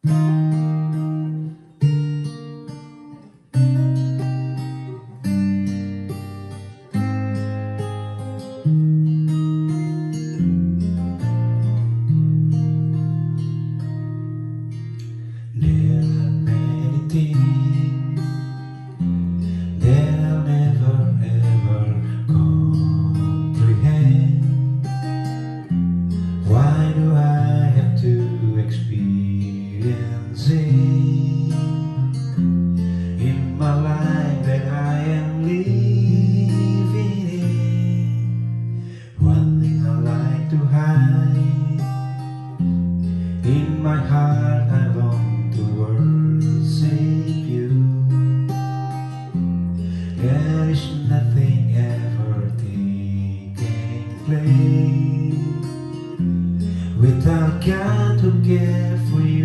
There are many things that I'll never ever comprehend. Why do I have to experience it in my life that I am living in? One thing I like to hide in my heart, I long to worship you. There is nothing ever taking place without God to care for you.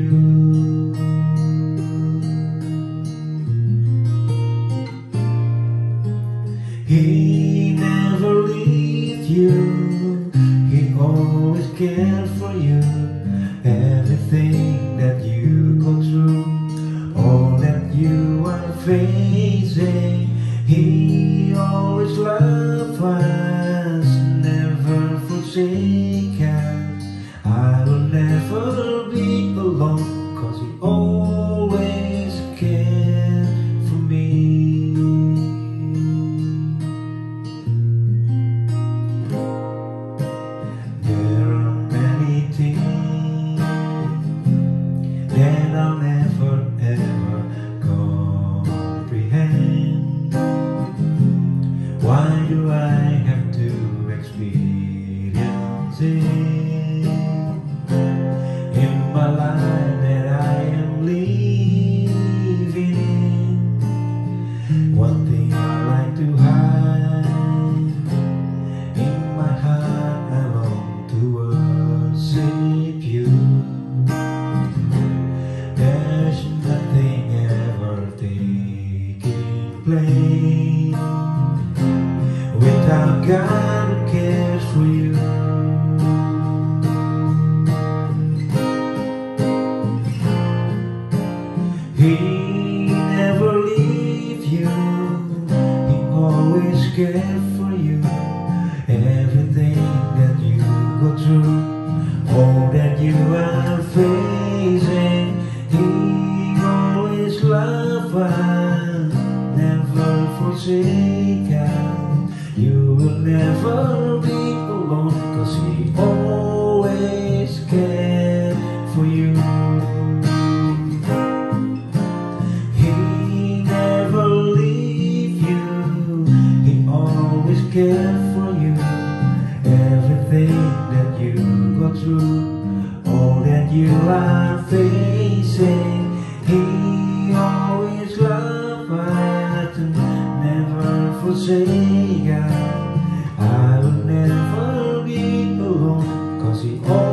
He never leaves you, He always cares for you. Everything that you go through, all that you are facing, He always loves us, never forsake us. I will never be alone, 'cause He always cares for me. There are many things that I'll never ever comprehend. Why do I have to experience it in my life that I am living in? One thing I like to hide in my heart, I long to worship you. There's nothing ever taking place without God who cares for you. He never leaves you, He always cares for you. Everything that you go through, all that you are facing, He always loves us, never forsake us. You will never be alone, 'cause He always cares for you. He never leaves you, He always cares for you. Everything that you go through, all that you are facing, He always loves us, never forsake us. I will never be alone, 'cause He always